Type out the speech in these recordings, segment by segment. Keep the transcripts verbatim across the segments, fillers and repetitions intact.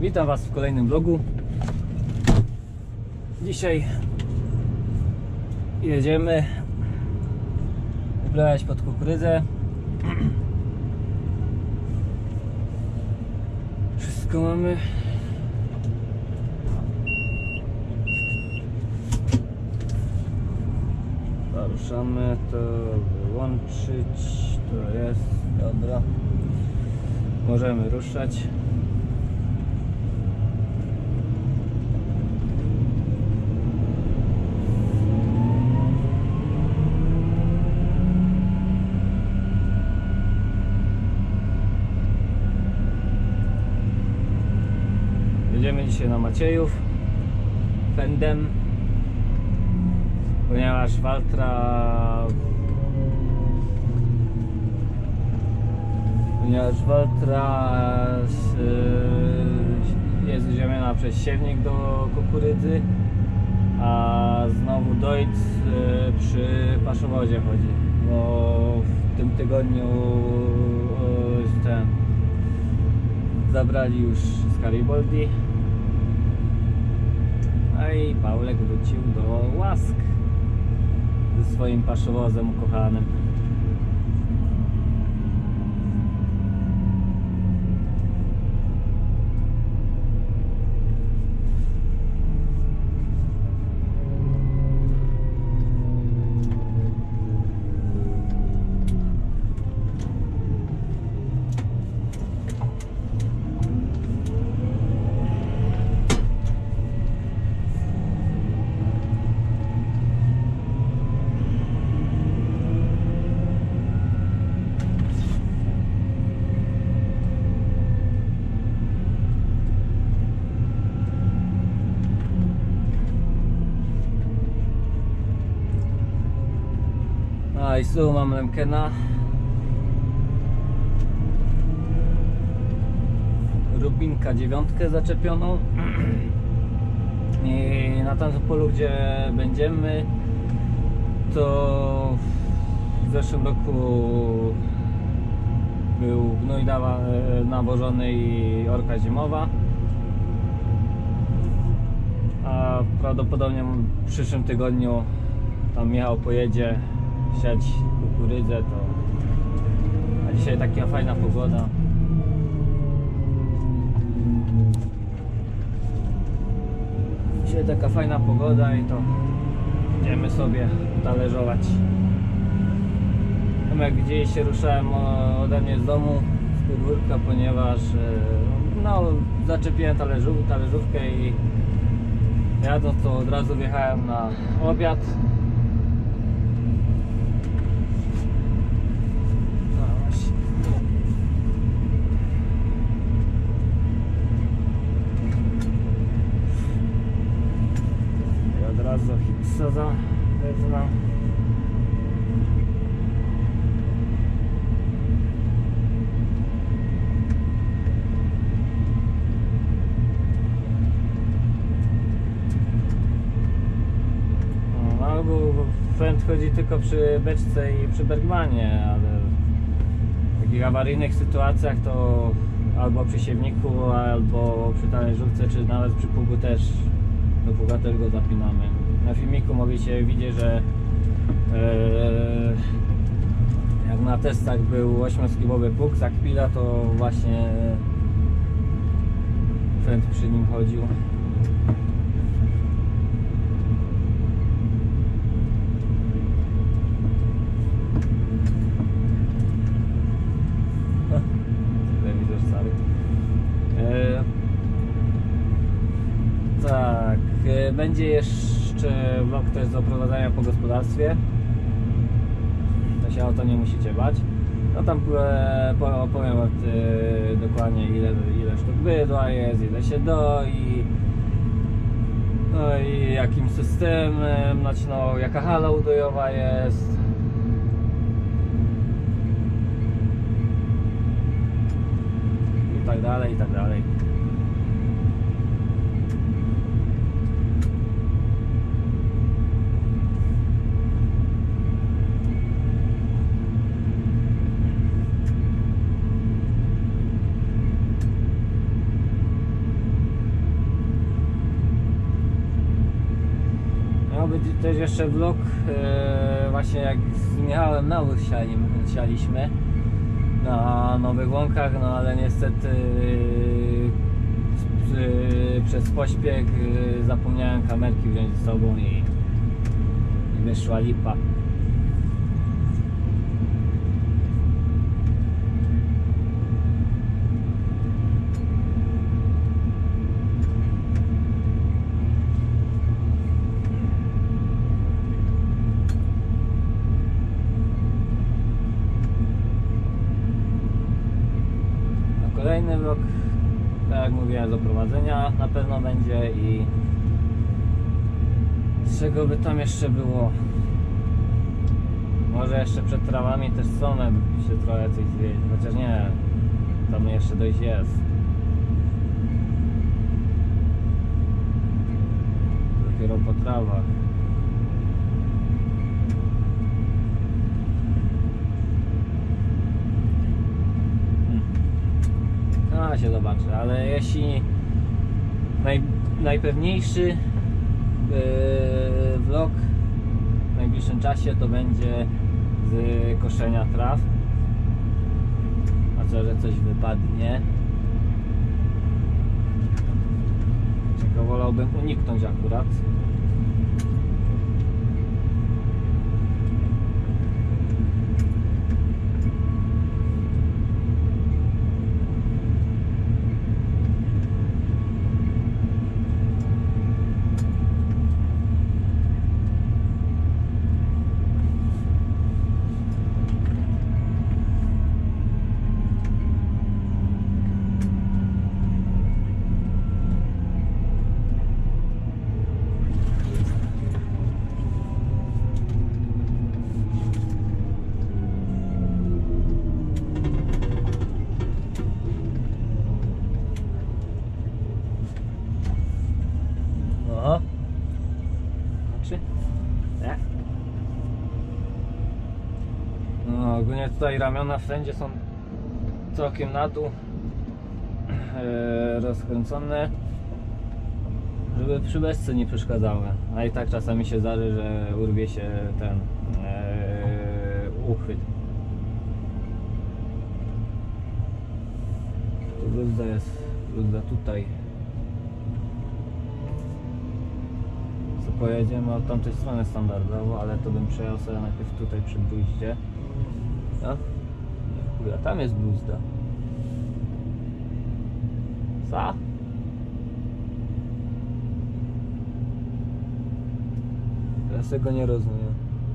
Witam Was w kolejnym vlogu. Dzisiaj jedziemy ubrać pod kukurydzę. Wszystko mamy. Ruszamy, to wyłączyć. To jest, dobra. Możemy ruszać. Jedziemy dzisiaj na Maciejów Fendem, ponieważ Waltra ponieważ Waltra jest ziemiana przez siewnik do kukurydzy, a znowu Dojc przy paszowodzie chodzi, bo w tym tygodniu ten zabrali już z Garibaldi. No i Paulek wrócił do łask ze swoim paszowozem ukochanym. A i tu mam Lemkena, Rubinka dziewiątkę zaczepioną. I na tamtym polu, gdzie będziemy, to w zeszłym roku był gnój nawożony i orka zimowa, a prawdopodobnie w przyszłym tygodniu tam Michał pojedzie siać kukurydzę, to a dzisiaj taka fajna pogoda. Dzisiaj taka fajna pogoda i to idziemy sobie talerzować. Jak widzieliście, ruszałem ode mnie z domu, z podwórka, ponieważ no, zaczepiłem talerzów, talerzówkę i jadąc to od razu wjechałem na obiad. Od Hitsa za wezmę. No, albo Fend chodzi tylko przy beczce i przy Bergmanie, ale w takich awaryjnych sytuacjach to albo przy siewniku, albo przy talerzówce, czy nawet przy pługu też. Do pługa też go zapinamy. Na filmiku mogliście widzieć, że e, jak na testach był ośmioskibowy pług z Akpila, to właśnie Fend przy nim chodził. Telewizor stary. E, tak, będzie jeszcze vlog też do prowadzenia po gospodarstwie. To się o to nie musicie bać. No tam opowiem dokładnie ile, ile sztuk bydła jest, ile się doi, no i jakim systemem, znaczy no, jaka hala udojowa jest. I tak dalej, i tak dalej. być też jeszcze vlog, yy, właśnie jak z Michałem nawóz siali, sialiśmy na Nowych Łąkach, no ale niestety yy, yy, przez pośpiech yy, zapomniałem kamerki wziąć ze sobą i, i wyszła lipa. Kolejny vlog, tak jak mówiłem, z oprowadzenia na pewno będzie i z czego by tam jeszcze było? Może jeszcze przed trawami też stronę by się trochę coś zwiedzić, chociaż nie, tam jeszcze dość jest. Dopiero po trawach. A się zobaczy, ale jeśli naj, najpewniejszy yy, vlog w najbliższym czasie to będzie z koszenia traw, a co, że coś wypadnie, czego wolałbym uniknąć akurat. O, znaczy, nie? No, ogólnie tutaj ramiona wszędzie są całkiem na dół e, rozkręcone, żeby przy bezce nie przeszkadzały, a i tak czasami się zdarzy, że urwie się ten e, uchwyt. Tu bluzda jest, bluzda tutaj. Pojedziemy od tamtej strony standardowo, ale to bym przejechał sobie najpierw tutaj przy bluździe. No? Nie, tam jest bluzda. Co? Ja tego nie rozumiem.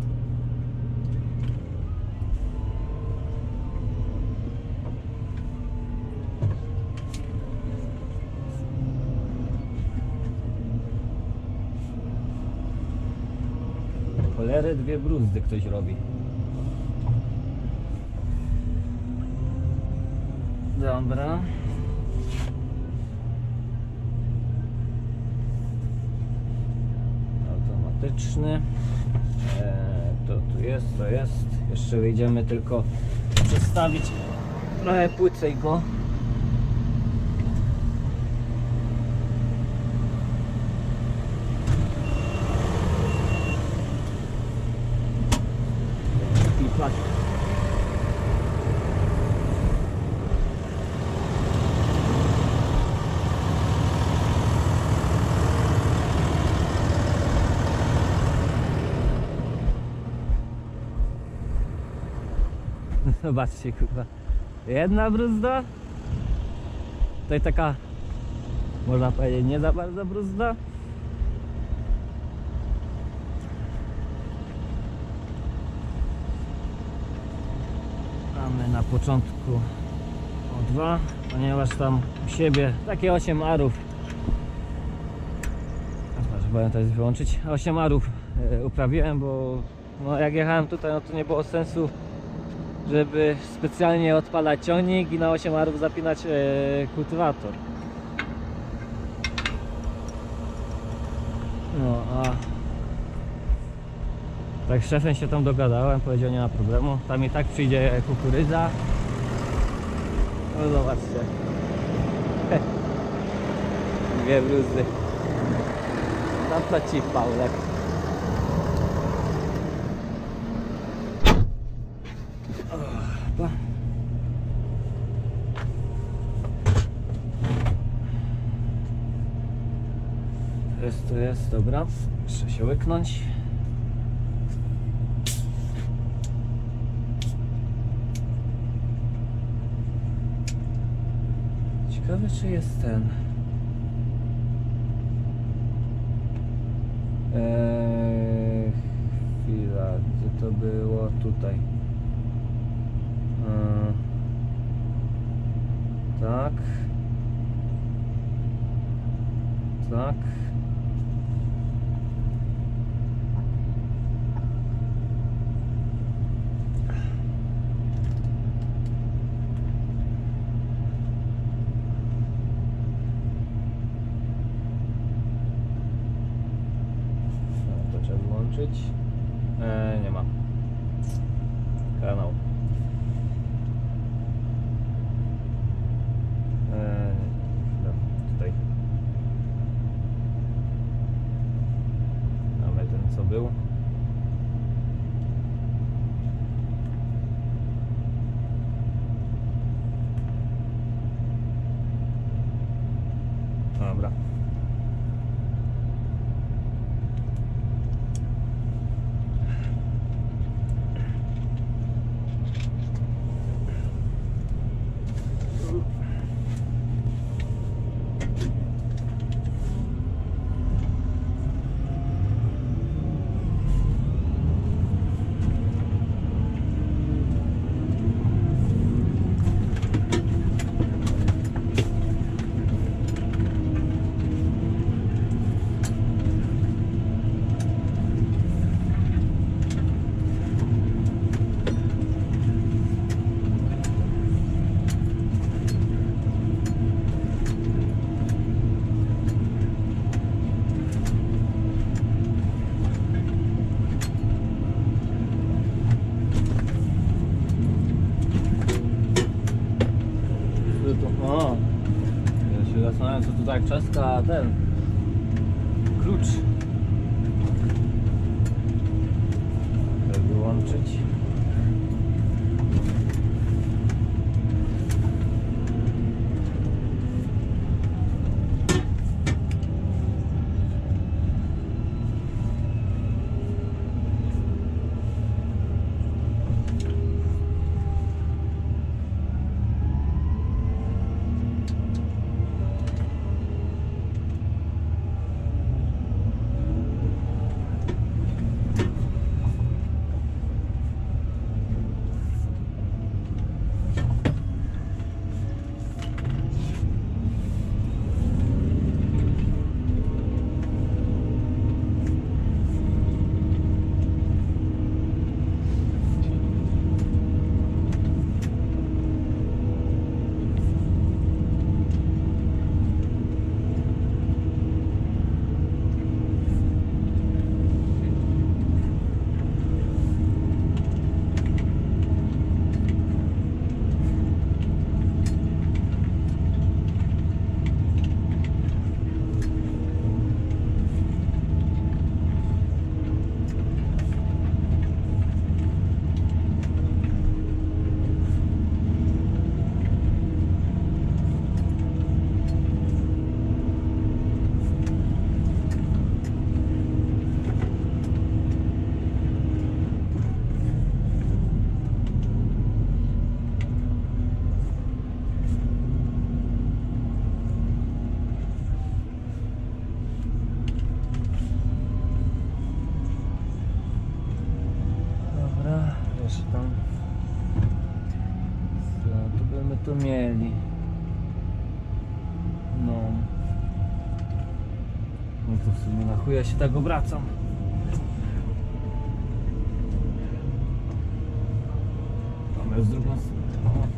Cholery, dwie bruzdy ktoś robi. Dobra. Automatyczny. Eee, to tu jest, to jest. Jeszcze wyjdziemy tylko przestawić trochę płycej go. Zobaczcie, kurwa, jedna bruzda, tutaj taka, można powiedzieć, nie za bardzo bruzda. Mamy na początku o dwa, ponieważ tam u siebie takie osiem arów, trzeba to jest wyłączyć, osiem arów uprawiłem, bo no, jak jechałem tutaj, no to nie było sensu, żeby specjalnie odpalać ciągnik i na osiem arów zapinać e, kultywator. No a tak z szefem się tam dogadałem, powiedział, nie ma problemu, tam i tak przyjdzie kukurydza. No zobaczcie. Dwie bluzy. Tam to ci Paulek. jest, to jest, dobra. Jeszcze się łyknąć. Ciekawe, czy jest ten. Eee, chwila, gdzie to było? Tutaj. Eee, tak. Tak. No, to trzeba włączyć. Eee, nie ma. Kanał. Eee, no, tutaj. Mamy ten, co był. Dobra. O, ja się zastanawiam, co tu tak czaska ten klucz. Chcę wyłączyć. Jeszcze tam. Co tu byśmy tu mieli? No. No to w sumie na chuja się tak obracam. Mamy z drugą stronę.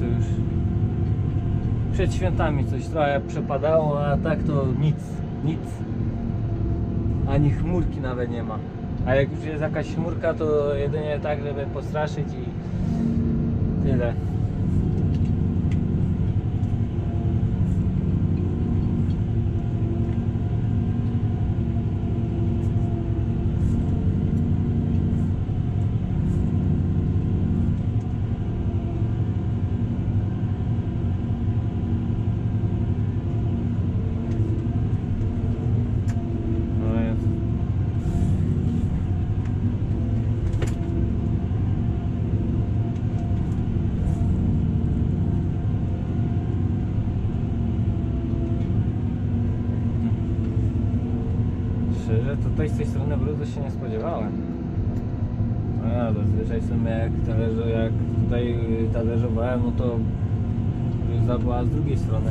już przed świętami coś trochę przepadało, a tak to nic, nic. Ani chmurki nawet nie ma. A jak już jest jakaś chmurka, to jedynie tak, żeby postraszyć i tyle. Szczerze, tutaj z tej strony brudu się nie spodziewałem. No ja zazwyczaj sobie jak, talerze, jak tutaj talerzowałem, no to bruda była z drugiej strony.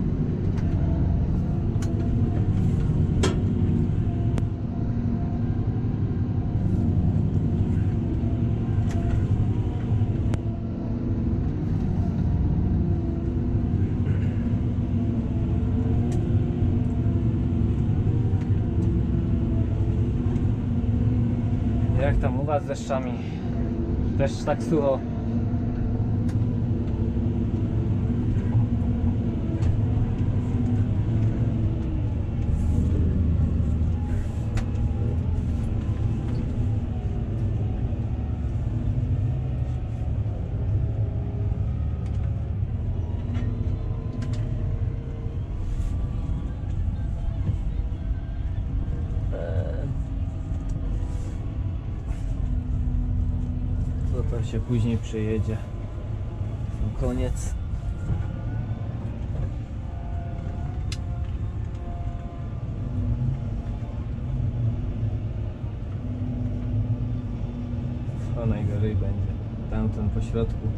Jak tam u was z deszczami? Też tak sucho? To się później przejedzie. Koniec. Co najgorzej będzie. Tamten po środku.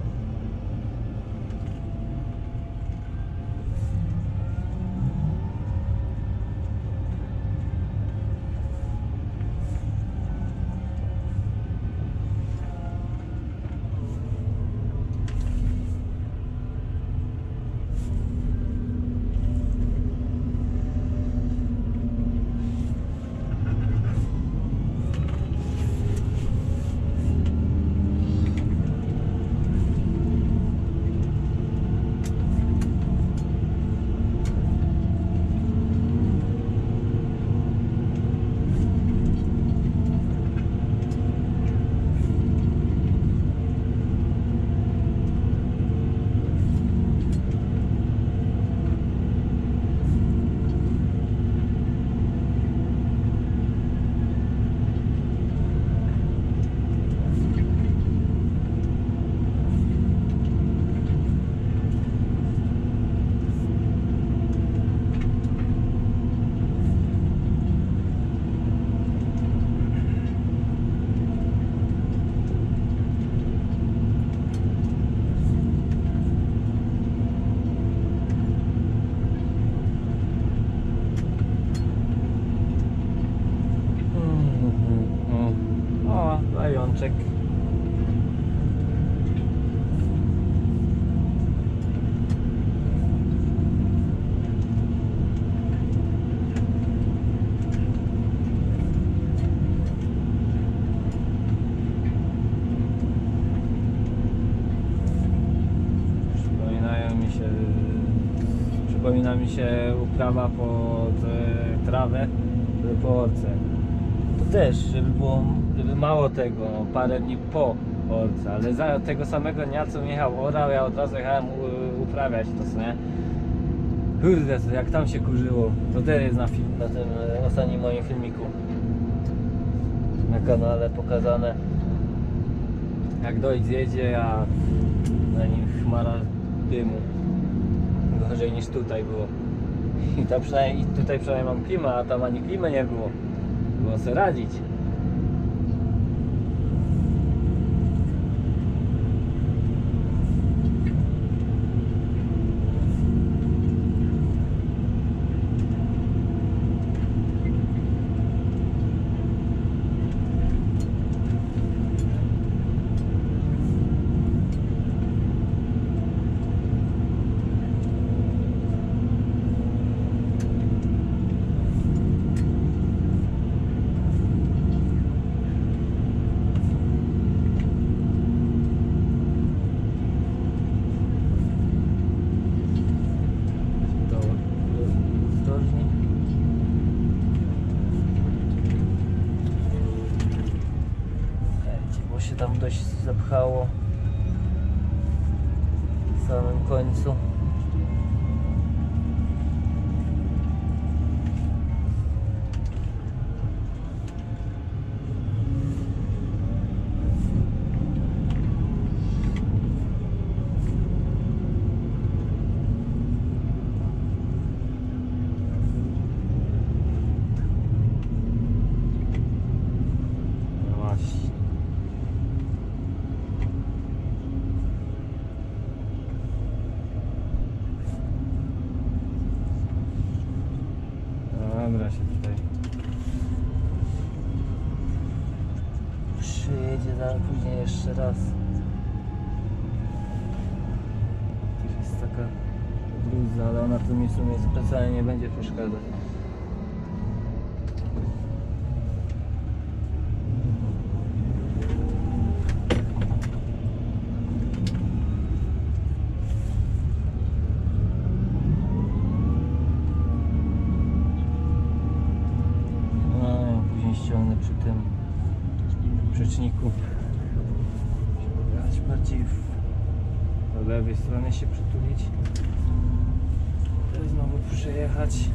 Zajączek. Przypominają mi się, przypomina mi się uprawa pod e, trawę po orce. To też, żeby było, żeby mało tego, parę dni po orce, ale za tego samego dnia, co Michał orał, ja od razu jechałem u, uprawiać to, co nie? Kurde, to jak tam się kurzyło, to też jest na film, na tym ostatnim moim filmiku na kanale pokazane, jak dojść jedzie, a na nim chmara dymu, gorzej niż tutaj było. I tam przynajmniej, tutaj przynajmniej mam klimę, a tam ani klimy nie było. Było sobie radzić. zapchało w samym końcu. Dobra, się tutaj przyjedzie, zaraz później jeszcze raz. Tu jest taka gruza, ale ona tu mi w sumie specjalnie nie będzie przeszkadzać. Ściągnę przy tym przeczniku, brać bardziej w, do lewej strony się przytulić, znowu przejechać.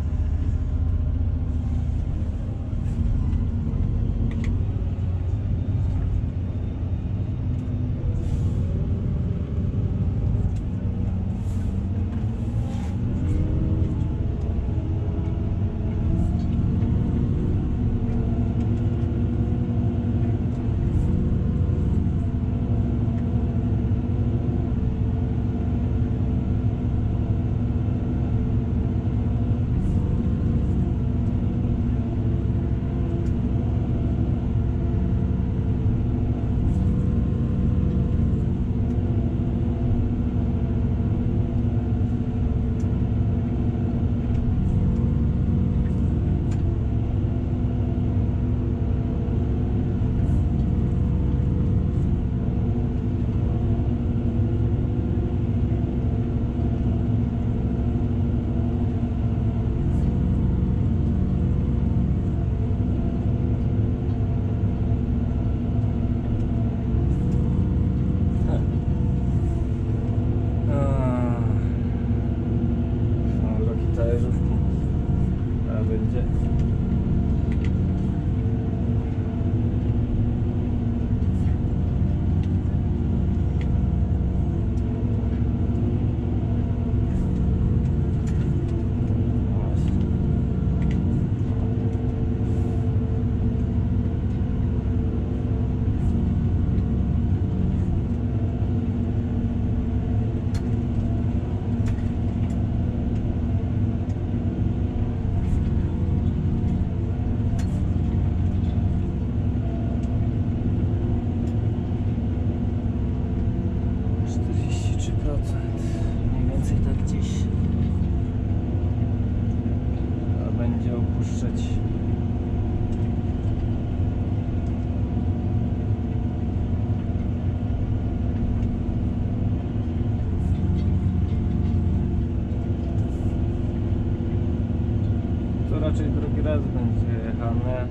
Raczej drugi raz będzie jechane.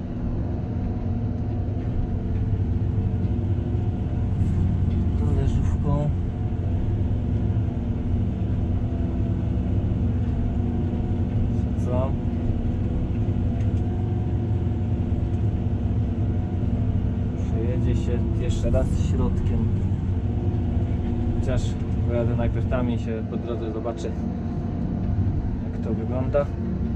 Tą leżówką. Co? Przejedzie się jeszcze raz środkiem. Chociaż pojadę najpierw tam i się po drodze zobaczę, jak to wygląda.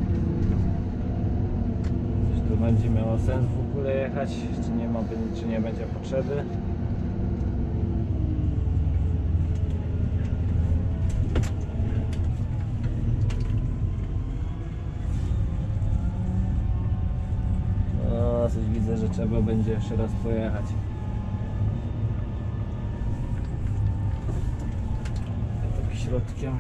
Czy to będzie miało sens w ogóle jechać, czy nie ma, czy nie będzie potrzeby. No, coś widzę, że trzeba będzie jeszcze raz pojechać. Tak środkiem.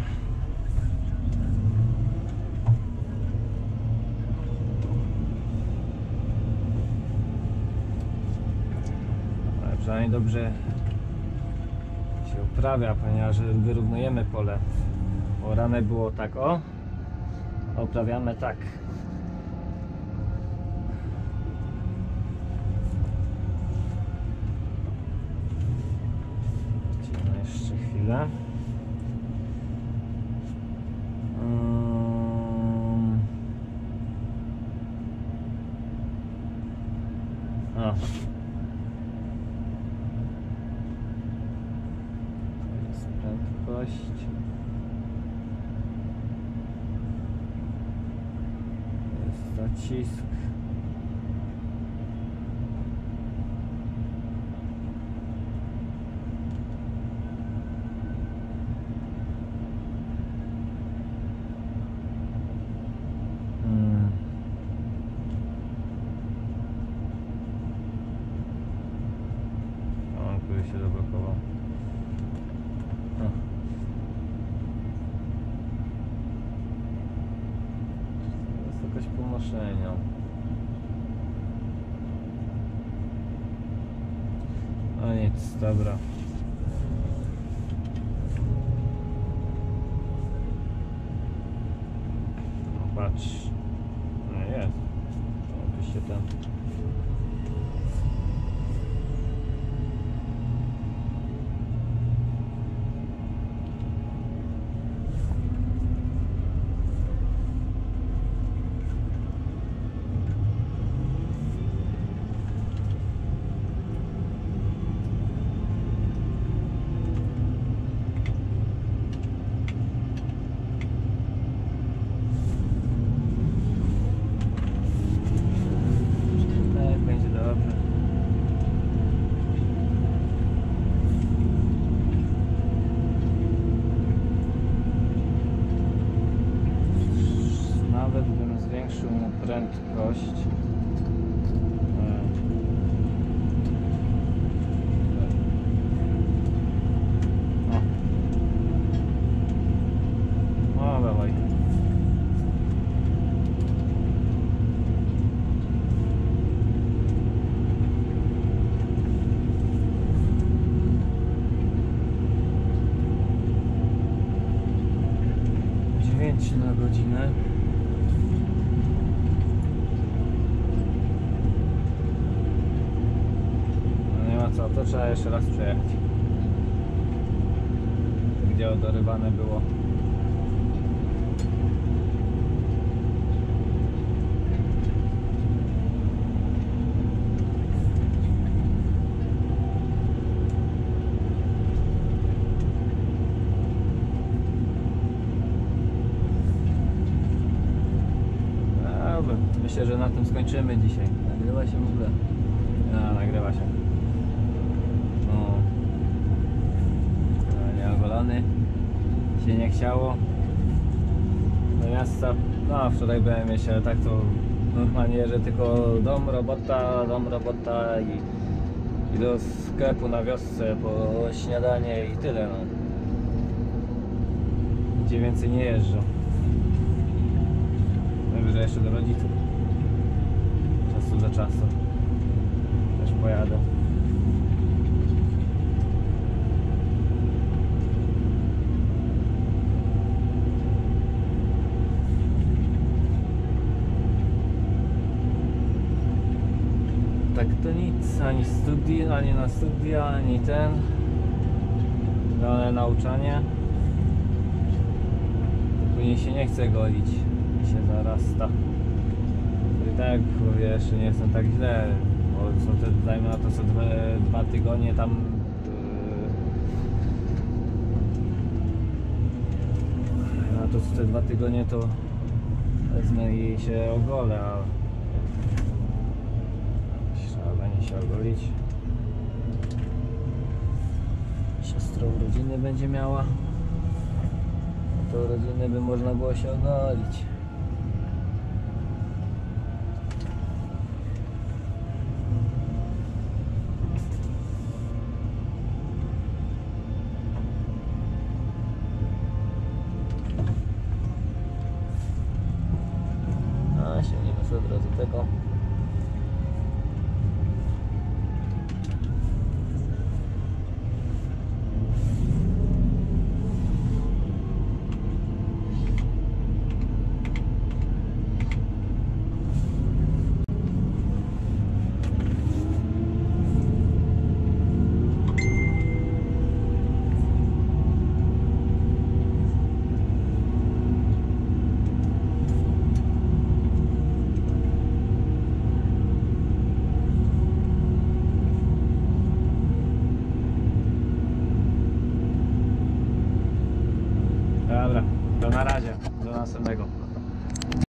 Ale przynajmniej dobrze się uprawia, ponieważ wyrównujemy pole. Orane było tak o, a uprawiamy tak. chwilę. Um... O. To jest prędkość. Jest zacisk. Się zablokował. O. Wysokość ponoszenia. No nic, dobra. No patrz. No jest. Oczywiście ten. Prędkość. O. O, dawaj. dziewięć na godzinę. Co, to trzeba jeszcze raz przejechać. Gdzie odorywane było. Dobra, myślę, że na tym skończymy dzisiaj. Nagrywa się w ogóle? A, nagrywa się. Nieogolony się nie chciało do miasta. No wczoraj byłem jeszcze, ale tak to normalnie, że tylko dom, robota, dom, robota i, i do sklepu na wiosce po śniadanie i tyle, no. Gdzie więcej nie jeżdżą. Najwyżej jeszcze do rodziców. Czasu do czasu też pojadę. Tak to nic, ani studia, ani na studia, ani ten dane nauczanie. Później się nie chce golić i się zarasta. I tak mówię, jeszcze nie jestem tak źle, bo co te, dajmy na to co dwa, dwa tygodnie tam yy, na to co te dwa tygodnie to wezmę i się ogolę, a się ogolić. Siostra urodziny będzie miała. No to urodziny by można było się ogolić. A sięgniemy sobie od razu tego. Dobra, na razie. Do następnego.